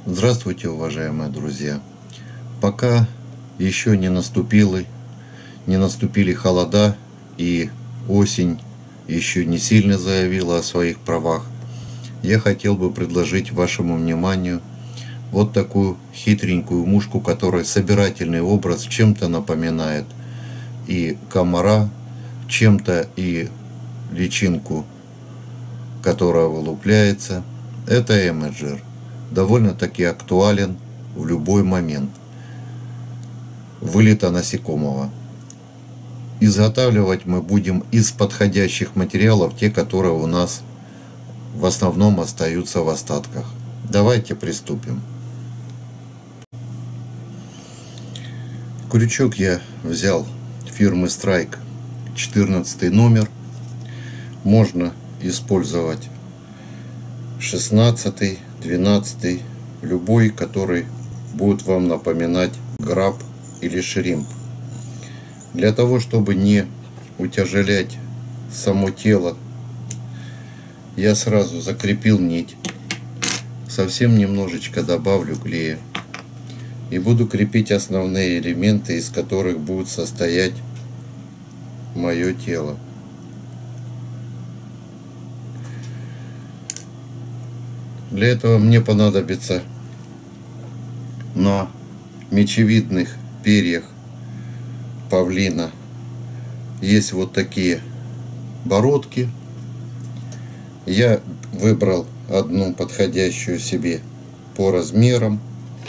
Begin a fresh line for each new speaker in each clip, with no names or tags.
Здравствуйте, уважаемые друзья! Пока еще не наступили холода и осень еще не сильно заявила о своих правах, я хотел бы предложить вашему вниманию вот такую хитренькую мушку, которая собирательный образ чем-то напоминает и комара, чем-то и личинку, которая вылупляется. Это эмеджер. Довольно-таки актуален в любой момент вылета насекомого. Изготавливать мы будем из подходящих материалов, те, которые у нас в основном остаются в остатках. Давайте приступим. Крючок я взял фирмы Strike 14 номер. Можно использовать 16, 12, любой, который будет вам напоминать краб или шримп. Для того, чтобы не утяжелять само тело, я сразу закрепил нить, совсем немножечко добавлю клея и буду крепить основные элементы, из которых будет состоять мое тело. Для этого мне понадобится на мечевидных перьях павлина есть вот такие бородки. Я выбрал одну подходящую себе по размерам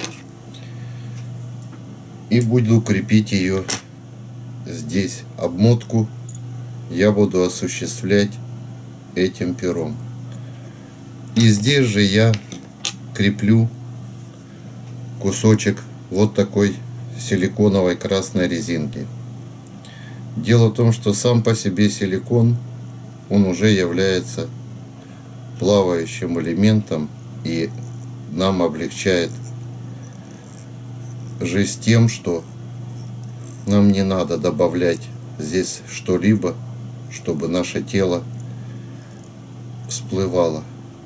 и буду крепить ее здесь. Обмотку я буду осуществлять этим пером. И здесь же я креплю кусочек вот такой силиконовой красной резинки. Дело в том, что сам по себе силикон, он уже является плавающим элементом и нам облегчает жизнь тем, что нам не надо добавлять здесь что-либо, чтобы наше тело всплывало.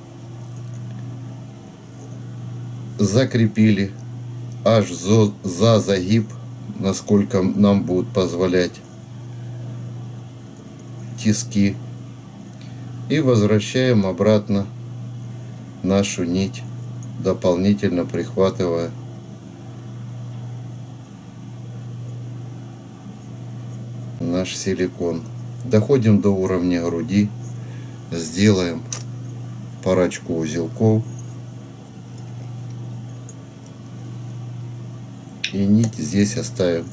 Закрепили аж за загиб, насколько нам будут позволять тиски, и возвращаем обратно нашу нить, дополнительно прихватывая наш силикон. Доходим до уровня груди, сделаем парочку узелков и нить здесь оставим.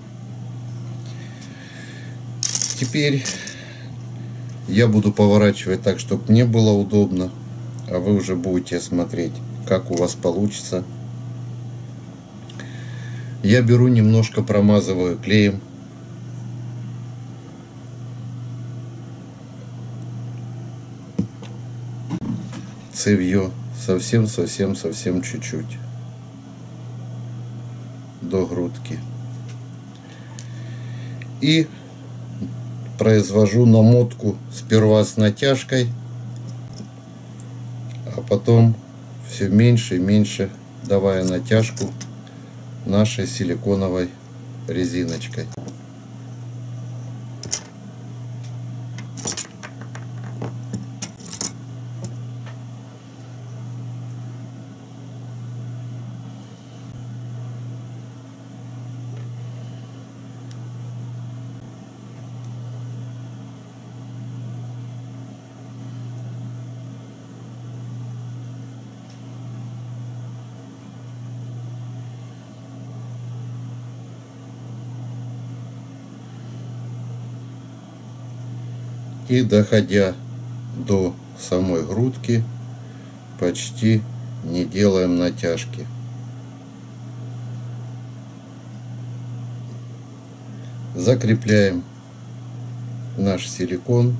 Теперь я буду поворачивать так, чтобы мне было удобно, а вы уже будете смотреть, как у вас получится. Я беру, немножко промазываю клеем. Цевьё совсем чуть-чуть до грудки и произвожу намотку сперва с натяжкой, а потом все меньше и меньше давая натяжку нашей силиконовой резиночкой. И доходя до самой грудки, почти не делаем натяжки. Закрепляем наш силикон.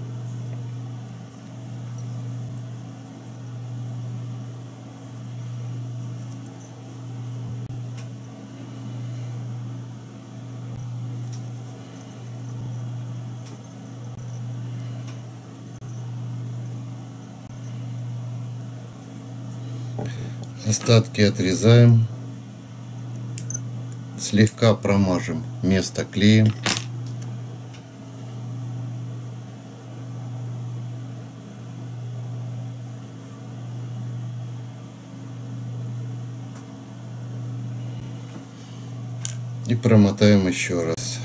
Остатки отрезаем. Слегка промажем место клеем. И промотаем еще раз.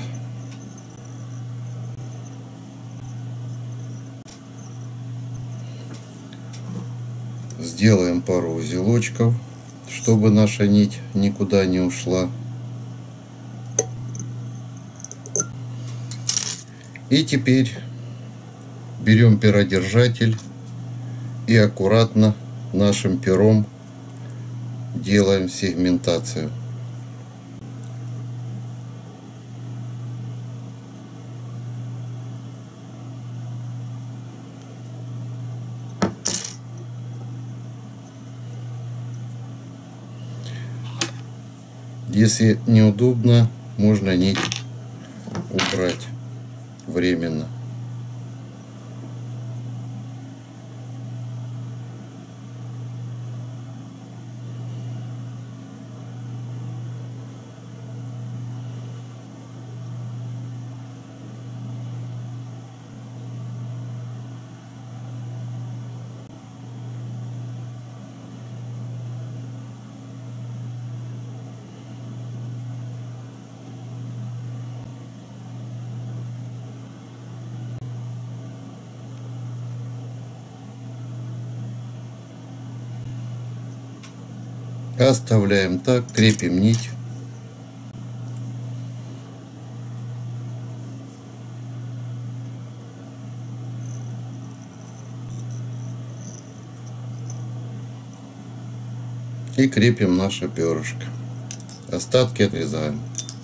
Сделаем пару узелочков, чтобы наша нить никуда не ушла. И теперь берем перодержатель и аккуратно нашим пером делаем сегментацию. Если неудобно, можно нить убрать временно. Оставляем так, крепим нить. И крепим наше перышко. Остатки отрезаем.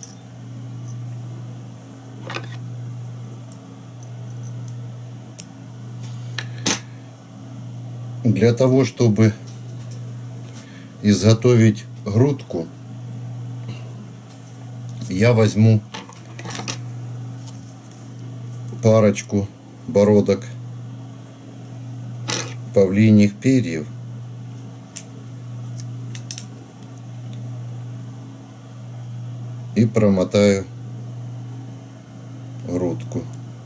Для того, чтобы изготовить грудку, я возьму парочку бородок павлиньих перьев и промотаю грудку.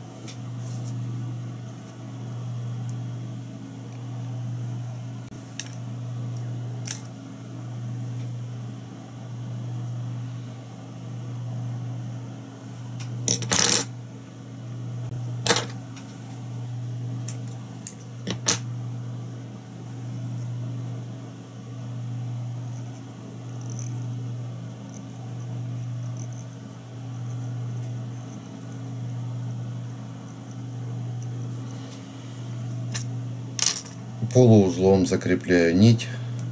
Полуузлом закрепляю нить.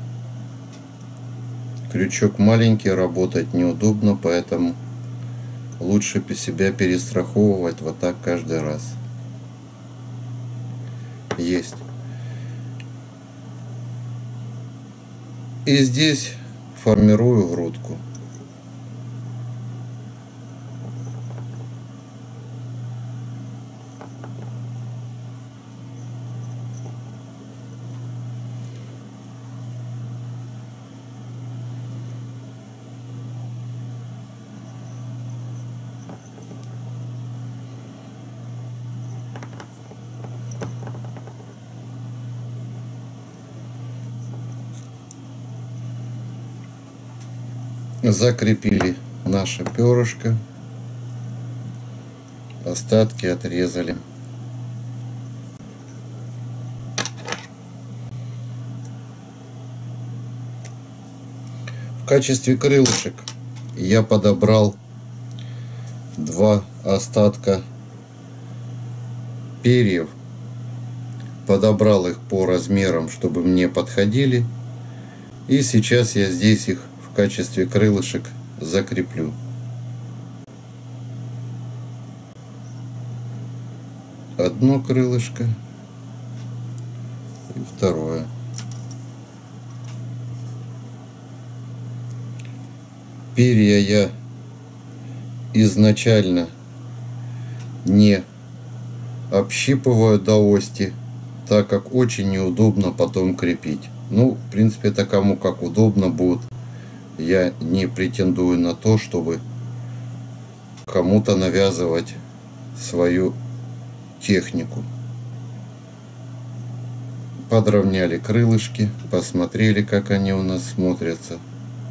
Крючок маленький, работать неудобно, поэтому лучше себя перестраховывать вот так каждый раз. Есть. И здесь формирую грудку. Закрепили наше перышко, остатки отрезали. В качестве крылышек я подобрал два остатка перьев, подобрал их по размерам, чтобы мне подходили, и сейчас я здесь их в качестве крылышек закреплю. Одно крылышко и второе. Перья я изначально не общипываю до ости, так как очень неудобно потом крепить. Ну, в принципе, это кому как удобно будет. Я не претендую на то, чтобы кому-то навязывать свою технику. Подровняли крылышки, посмотрели, как они у нас смотрятся.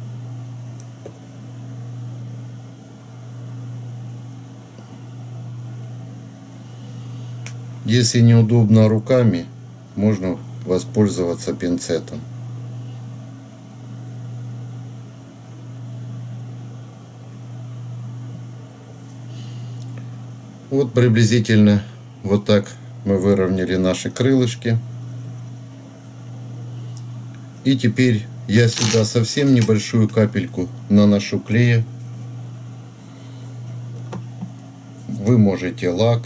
Если неудобно руками, можно воспользоваться пинцетом. Вот приблизительно вот так мы выровняли наши крылышки. И теперь я сюда совсем небольшую капельку наношу клея. Вы можете лак.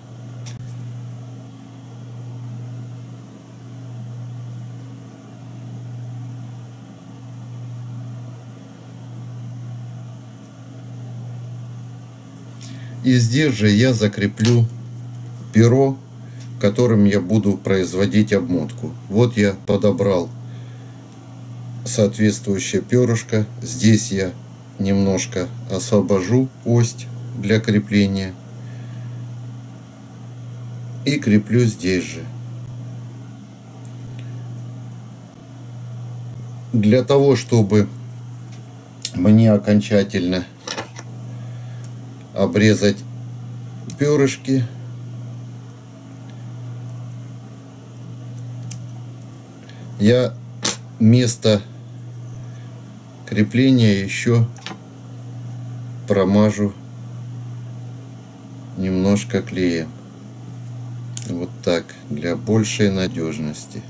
И здесь же я закреплю перо, которым я буду производить обмотку. Вот я подобрал соответствующее перышко. Здесь я немножко освобожу ось для крепления и креплю здесь же. Для того, чтобы мне окончательно обрезать перышки, я место крепления еще промажу немножко клеем. Вот так, для большей надежности.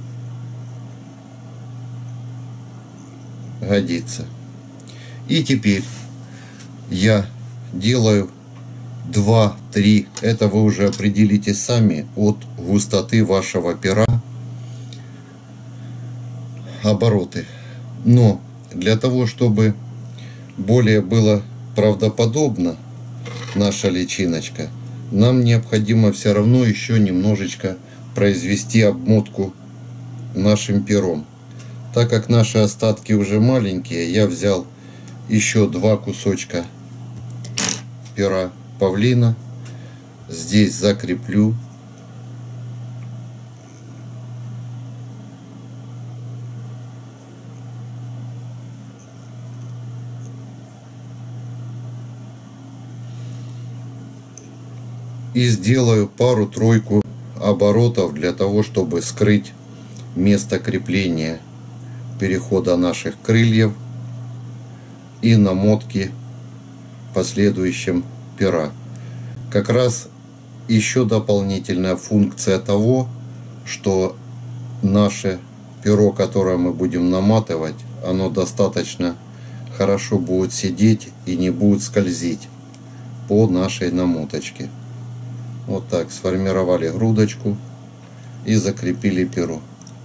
Годится. И теперь я делаю 2-3, это вы уже определите сами от густоты вашего пера, обороты. Но для того, чтобы более было правдоподобно наша личиночка, нам необходимо все равно еще немножечко произвести обмотку нашим пером. Так как наши остатки уже маленькие, я взял еще 2 кусочка пера павлина. Здесь закреплю. И сделаю пару-тройку оборотов для того, чтобы скрыть место крепления перехода наших крыльев и намотки последующим пера. Как раз еще дополнительная функция того, что наше перо, которое мы будем наматывать, оно достаточно хорошо будет сидеть и не будет скользить по нашей намоточке. Вот так сформировали грудочку и закрепили перо.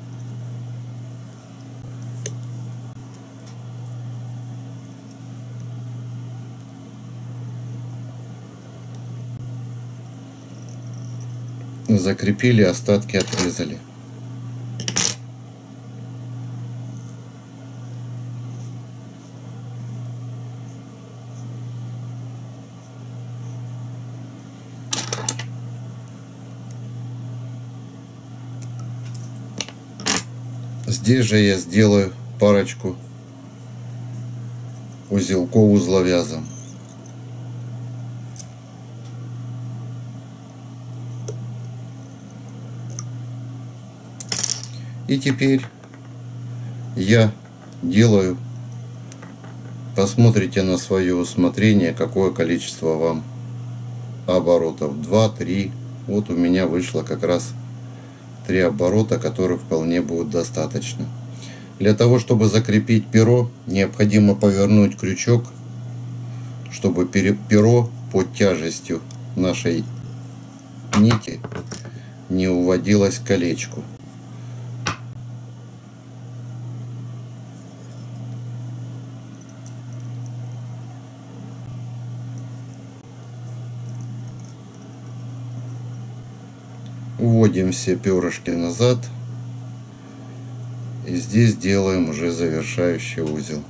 Закрепили, остатки отрезали. Здесь же я сделаю парочку узелков узловязом. И теперь я делаю, посмотрите на свое усмотрение, какое количество вам оборотов, 2-3. Вот у меня вышло как раз 3 оборота, которых вполне будет достаточно. Для того, чтобы закрепить перо, необходимо повернуть крючок, чтобы перо под тяжестью нашей нити не уводилось к колечку. Уводим все перышки назад. И здесь делаем уже завершающий узел.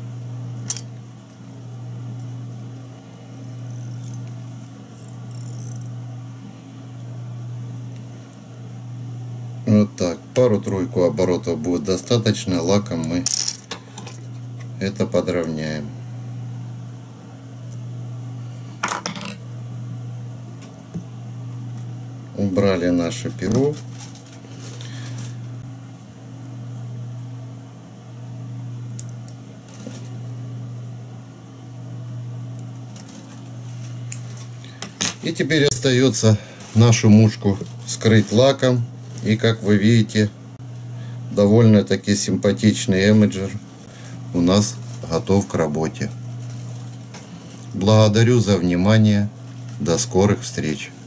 Вот так, пару-тройку оборотов будет достаточно, лаком мы это подровняем. Убрали наше перо. И теперь остается нашу мушку скрыть лаком. И как вы видите, довольно-таки симпатичный имиджер у нас готов к работе. Благодарю за внимание. До скорых встреч.